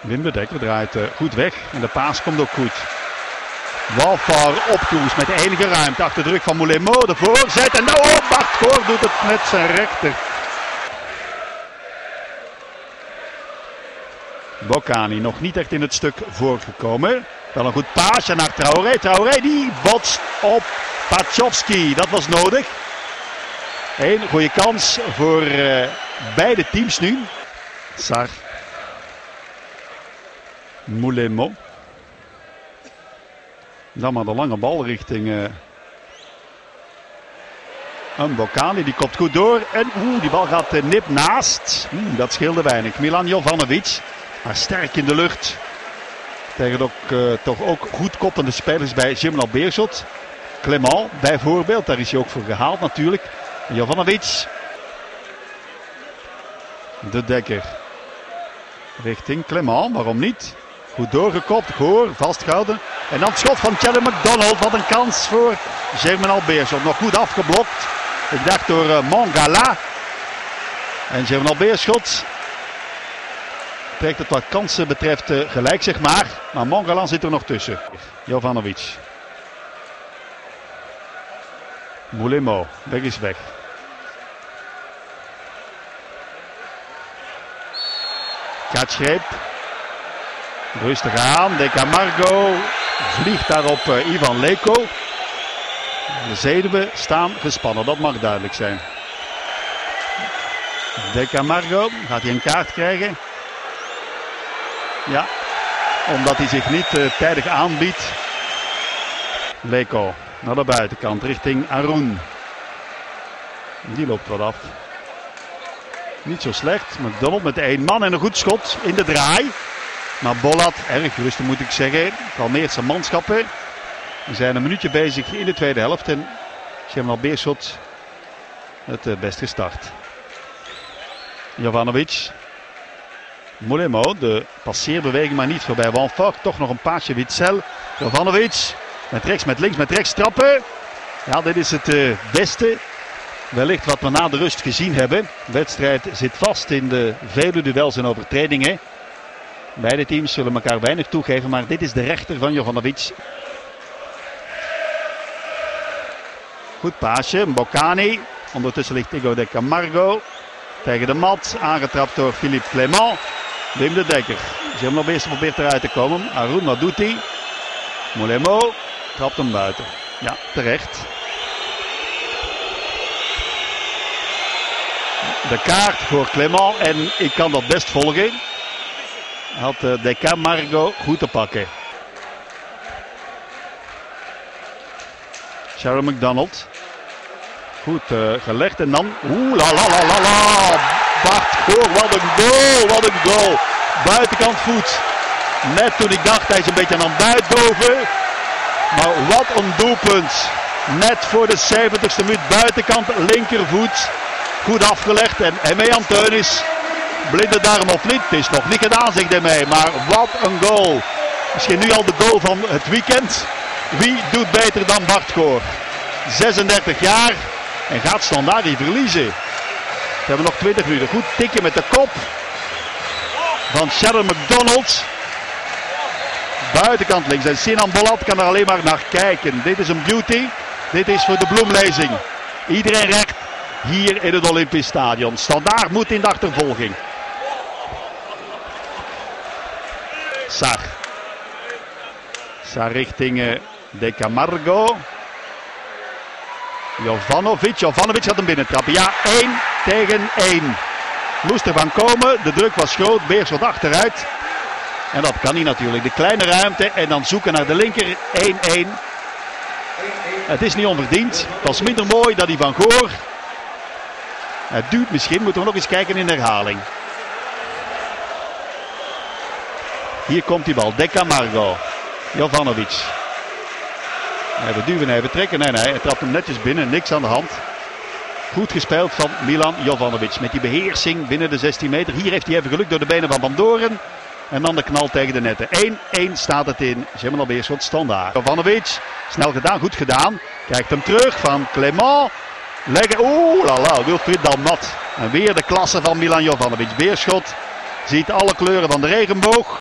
Wim de Dekker draait goed weg en de paas komt ook goed. Walfar op koers met enige ruimte achter de druk van Moulemo. De voorzet en Bart Goor doet het met zijn rechter. Bocani nog niet echt in het stuk voorgekomen. Wel een goed paasje naar Traoré. Traoré die botst op Pachovski. Dat was nodig. Een goede kans voor beide teams nu. Sar. Moulemo. Dan maar de lange bal richting een Bocani. Die kopt goed door. En die bal gaat nip naast. Dat scheelde weinig. Milan Jovanovic. Maar sterk in de lucht. Tegen toch ook goed koppende spelers bij Gimnal Beerschot. Clement bijvoorbeeld. Daar is hij ook voor gehaald natuurlijk. Jovanovic. De Dekker. Richting Clement. Waarom niet? Goed doorgekopt. Goor vastgehouden. En dan het schot van Callum McDonald. Wat een kans voor Gimnal Beerschot. Nog goed afgeblokt. Ik dacht door Mangala. En Gimnal Beerschot trekt het wat kansen betreft gelijk, zeg maar. Maar Mangala zit er nog tussen. Jovanovic. Moulemo. Weg is weg. Kaatschreep. Rustig aan. De Camargo vliegt daar op Ivan Leko. De zenuwen staan gespannen. Dat mag duidelijk zijn. De Camargo. Gaat hij een kaart krijgen? Ja, omdat hij zich niet tijdig aanbiedt. Leko naar de buitenkant richting Arun. Die loopt wat af. Niet zo slecht. McDonald met 1 man en een goed schot in de draai. Maar Bolat, erg rustig moet ik zeggen. Kalmeert zijn manschappen. We zijn een minuutje bezig in de tweede helft. En Gimnal Beerschot het best gestart. Jovanovic. Moulemo, de passeerbeweging maar niet voorbij Walfar. Toch nog een paasje Witsel. Jovanovic met rechts, met links, met rechts trappen. Ja, dit is het beste. Wellicht wat we na de rust gezien hebben. De wedstrijd zit vast in de vele duels en overtredingen. Beide teams zullen elkaar weinig toegeven, maar dit is de rechter van Jovanovic. Goed paasje, Bocani. Ondertussen ligt Igor de Camargo tegen de mat. Aangetrapt door Philippe Clement. Wim de Dekker. Gimnal Beerschot probeert eruit te komen. Arun, wat doet hij? Moulemo trapt hem buiten. Ja, terecht. De kaart voor Clement en ik kan dat best volgen. Had de Camargo goed te pakken. Sharon McDonald. Goed gelegd en dan... la. Bart Goor, wat een goal, wat een goal. Buitenkant voet. Net toen ik dacht, hij is een beetje aan het buitdoven. Maar wat een doelpunt. Net voor de 70ste minuut. Buitenkant linkervoet. Goed afgelegd en Hemean Teunis. Blinde darm of niet, het is nog niet gedaan, zegt hij mee. Maar wat een goal. Misschien nu al de goal van het weekend. Wie doet beter dan Bart Goor? 36 jaar en gaat Standaard die verliezen. We hebben nog 20 minuten. Goed tikken met de kop van Sharon McDonald. Buitenkant links. En Sinan Bolat kan er alleen maar naar kijken. Dit is een beauty. Dit is voor de bloemlezing. Iedereen recht hier in het Olympisch Stadion. Standaard moet in de achtervolging. Sar. Sar richting de Camargo. Jovanovic gaat hem binnentrappen. Ja, 1 tegen 1. Moest ervan komen. De druk was groot. Beerschot achteruit. En dat kan hij natuurlijk. De kleine ruimte. En dan zoeken naar de linker. 1-1. Het is niet onverdiend. Het was minder mooi dan die van Goor. Het duurt misschien. Moeten we nog eens kijken in de herhaling. Hier komt die bal. De Camargo. Jovanovic. Even duwen, even trekken. Nee, hij trapt hem netjes binnen. Niks aan de hand. Goed gespeeld van Milan Jovanovic. Met die beheersing binnen de 16 meter. Hier heeft hij even geluk door de benen van Van Doren. En dan de knal tegen de netten. 1-1 staat het in Gimnal Beerschot Standaard. Jovanovic. Snel gedaan, goed gedaan. Krijgt hem terug van Clement. Leggen. Wilfried Dalmat. En weer de klasse van Milan Jovanovic. Beerschot ziet alle kleuren van de regenboog.